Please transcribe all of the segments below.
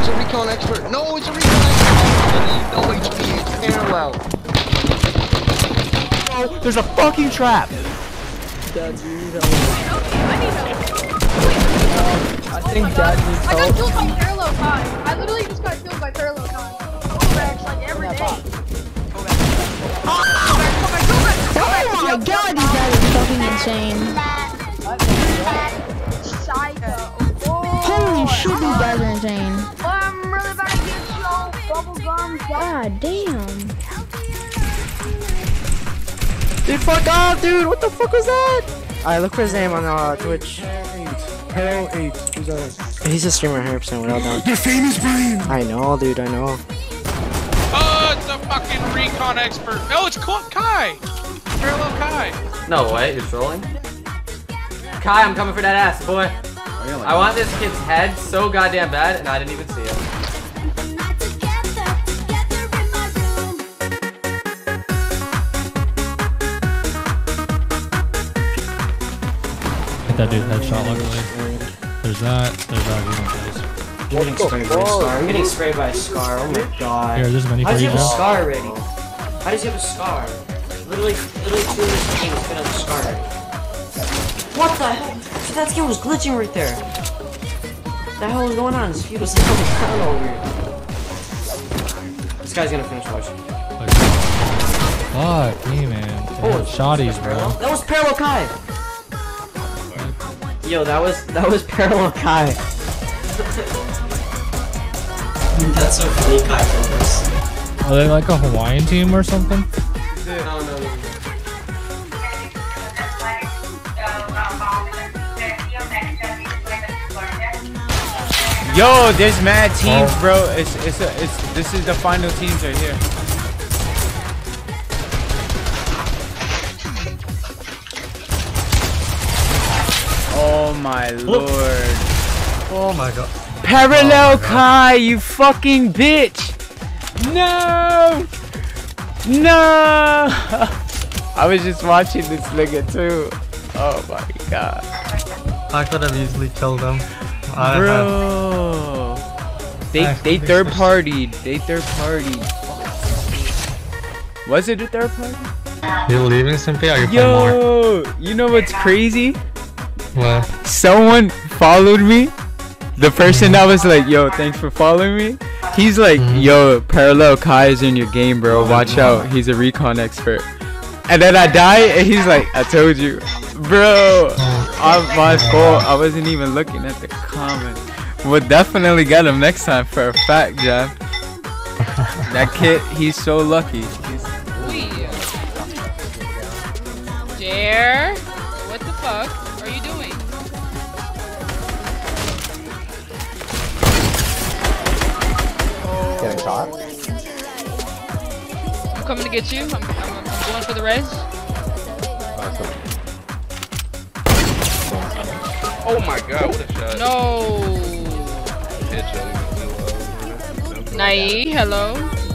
it's a recon expert. No, it's a recon expert. No HP. It's parallel. Oh, there's a fucking trap. Dad, you need help. I need help. I think Dad needs I got help. killed by parallel time. I literally just got killed by parallel time. Overmatch like every day. Oh my god, these guys are fucking insane. Psycho. Holy shit, these guys are insane. I'm really about to get you all bubblegum. God damn. Dude, fuck off, dude. What the fuck was that? Alright, look for his name on Twitch. Hell 8. Who's that? He's a streamer 100% without doubt. The famous Brian! I know, dude, I know. Oh, it's a fucking recon expert. Oh, it's Kai. Parallel Kai. No way, you're trolling? Kai, I'm coming for that ass, boy. I want this kid's head so goddamn bad, and I didn't even see it. Hit that dude headshot, luckily. There's that You're getting sprayed by a scar. You're getting sprayed by a scar. Oh my god. Here, there's many How for does he you, have a Joe. scar already? How does he have a scar? Literally 2 of his things fit on the scar already. What the hell? So that skin was glitching right there. What the hell was going on? This feud was like on the ground over here. This guy's gonna finish watching. Fuck me, man. Oh, Shotties, bro. That was Parallel Kai! Yo, that was Parallel Kai. That's so funny, Kai focus. Are they like a Hawaiian team or something? No. Yo, there's mad teams, bro. This is the final teams right here. Oh my lord. Oh my god. Parallel Kai, you fucking bitch! No! No! I was just watching this nigga too. Oh my god. I could have easily killed them. Bro. They third partied. They third partied. Was it a third party? You leaving, Simpy? Or you Yo! You know what's crazy? What? Someone followed me. The person that was like, yo, thanks for following me. He's like, yo, Parallel Kai is in your game, bro. Watch out. He's a recon expert. And then I die, and he's like, I told you. Bro, my fault. I wasn't even looking at the comment. We'll definitely get him next time for a fact, Jeff. That kid, he's so lucky. Dare? What the fuck are you doing? Getting shot? I'm coming to get you. I'm going for the res. Oh my god, what a shot. No. Headshot. Nai, hello.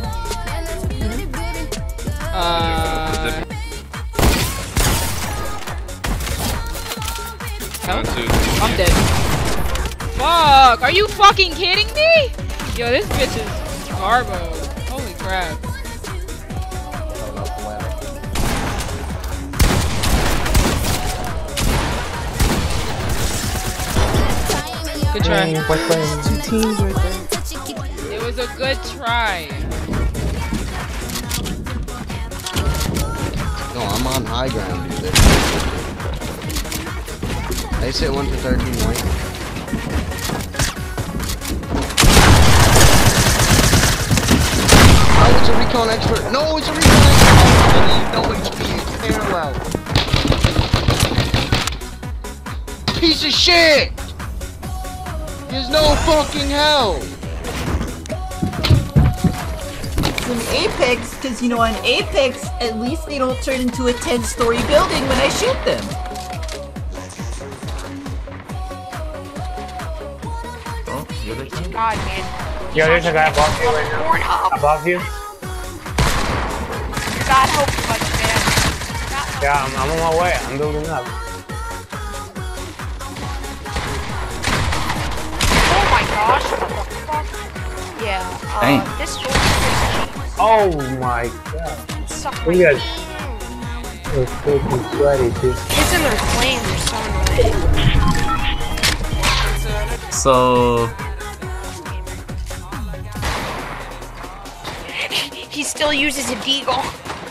Help? I'm dead. Fuck! Are you fucking kidding me? Yo, this bitch is garbo. Holy crap. Good try. Two teams right there. It was a good try. No, I'm on high ground, dude. They sit 1 for 13 white. Oh, it's a recon expert. No, it's a recon expert. No HP. It's parallel. Piece of shit. There's no fucking hell. In Apex, because you know, on Apex, at least they don't turn into a 10-story building when I shoot them. Oh, you're the king. God, man. Yo, there's a guy above you right now. Above you. God help you, buddy, man. Yeah, I'm on my way. I'm building up. Oh my gosh, what the fuck? Yeah. Dang. This door Oh my god. sucks. Look at that. It's freaking sweaty, too. Kids in their flames are so annoying. So He still uses a deagle.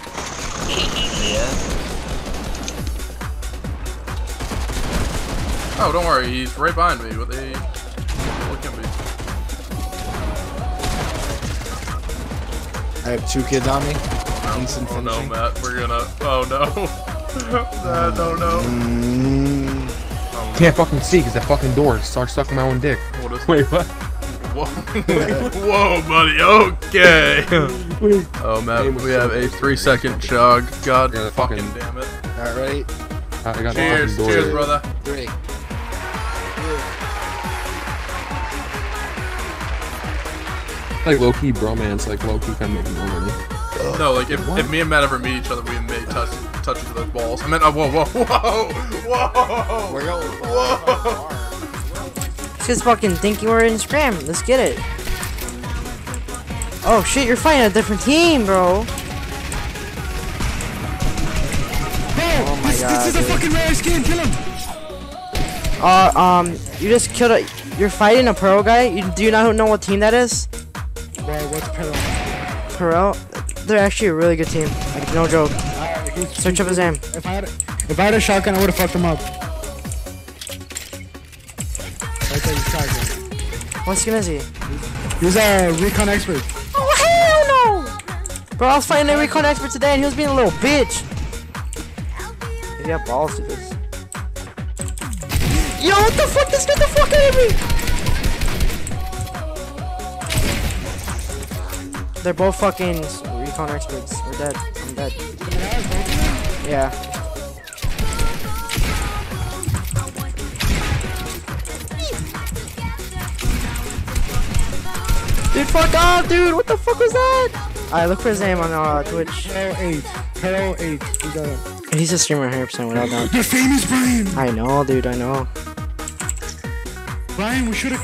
Oh, don't worry, he's right behind me with a... Look at me. I have 2 kids on me. Instant Oh no, finishing. Matt, we're gonna... Oh no. Matt, oh no. Can't fucking see because the fucking door starts sucking my own dick. What is Wait, what? Whoa, whoa, buddy, okay. Oh, Matt, we have a 3-second chug. God fucking damn it. Alright. I got Cheers, the fucking door. cheers, brother. 3. Like low-key bromance, like low-key kind of making money. No, like if me and Matt ever meet each other, we may touch each other's balls. I meant, whoa, whoa, whoa, whoa, We're going. whoa. This kid's fucking thinking we're in Scram. Let's get it. Oh shit, you're fighting a different team, bro. Oh my god. This is a fucking rare skin. Kill him. You just killed a. You're fighting a Pearl guy. Do you not know what team that is? Bro, what's Pearl? Pearl? They're actually a really good team. Like, no joke. Search up his name. If I had a shotgun, I would have fucked him up. Right there, shotgun. What skin is he? He's a recon expert. Oh hell no! Bro, I was fighting a recon expert today, and he was being a little bitch. If you have balls to this. Yo, what the fuck? This got the fuck out of me! They're both fucking recon experts. We're dead. I'm dead. Yeah. Dude, fuck off, dude! What the fuck was that? Alright, look for his name on Twitch. Pearl 8. Who's that? He's a streamer 100% without doubt. The famous Brian! I know, dude, I know. Brian, we should've...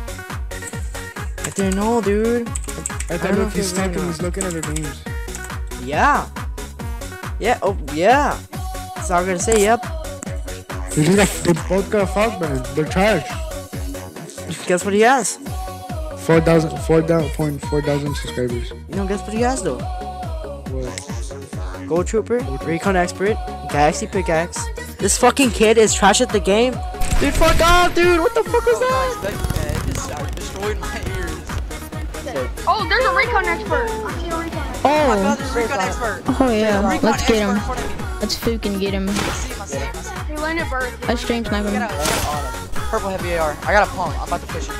I didn't know, dude. I thought look, he's stuck and he's looking at the games. Yeah. Yeah, oh, yeah. That's all I'm gonna say, yep. They both got a fuck band. They're trash. Guess what he has? 4,000 subscribers. You know, guess what he has, though? What? Gold Trooper, Recon Expert, Galaxy Pickaxe. This fucking kid is trash at the game. Dude, fuck off, dude. What the fuck was that? Destroyed my ears. Oh, there's a recon expert. I see a recon expert. Oh, There's a recon expert. oh yeah. Recon Let's get him. expert in front of me. Let's fucking get him. He landed bird. Let's stream snipe him. Purple heavy AR. I got a pump. I'm about to push it.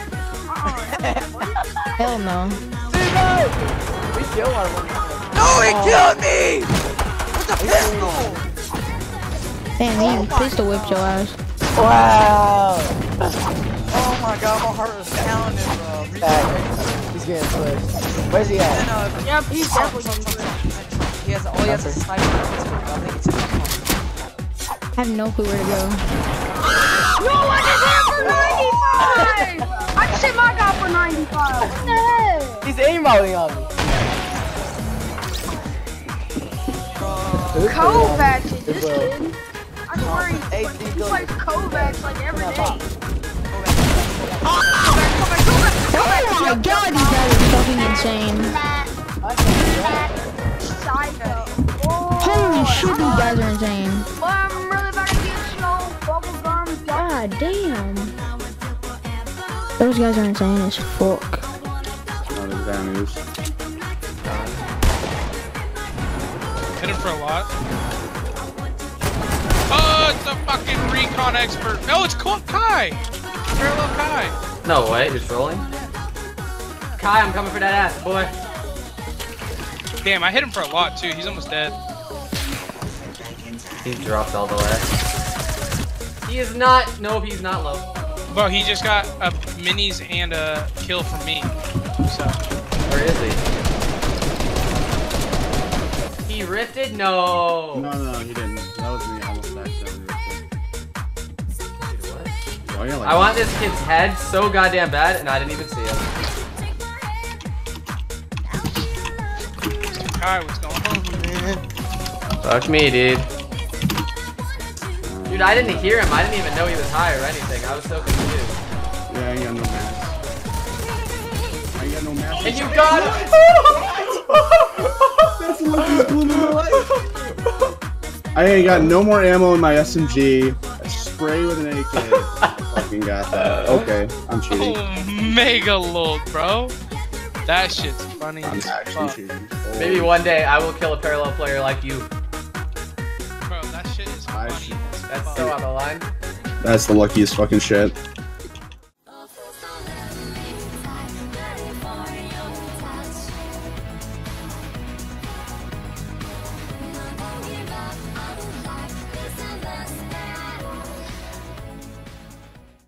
Hell no. We killed one of them. No, he killed me! With the pistol! Damn, he pistol whipped your ass. Wow! Oh my god, my heart was pounding, bro. He's getting pushed. Where's he at? Yep, he's definitely going to He has a sniper. I think it's in the pump. I have no clue where to go. No, I just hit him for 95! I just hit my guy for 95. What the heck? He's aimballing on me. Kovacs, this kid. I swear he plays Kovacs like every day. Oh my god, these guys are fucking insane. Psycho. Holy shit, these guys are insane. Well, I'm really about to get snow, bubblegum, God damn. Those guys are insane as fuck. Hit him for a lot. Oh, it's a fucking recon expert. No, it's Kai. Parallel Kai. No way, you're trolling? Kai, I'm coming for that ass, boy. Damn, I hit him for a lot too. He's almost dead. He dropped all the way. He is not. Nope, he's not low. Well, he just got a minis and a kill from me. So. Where is he? He rifted? No. No, he didn't. That was me. I almost accidentally rifted. I want this kid's head so goddamn bad, and I didn't even see him. Kai, what's going on, man? Fuck me, dude. Dude, I didn't hear him. I didn't even know he was high or anything. I was so confused. Yeah, I ain't got no mask. I ain't got no mask. And you got him! That's the luckiest bloom in my life. I ain't got no more ammo in my SMG. A spray with an AK. Fucking got that. Okay, I'm cheating. Oh, mega lol, bro. That shit's funny. I'm as actually fuck. cheating. Maybe one day I will kill a parallel player like you. Bro, that shit is funny. That's so on the line. That's the luckiest fucking shit.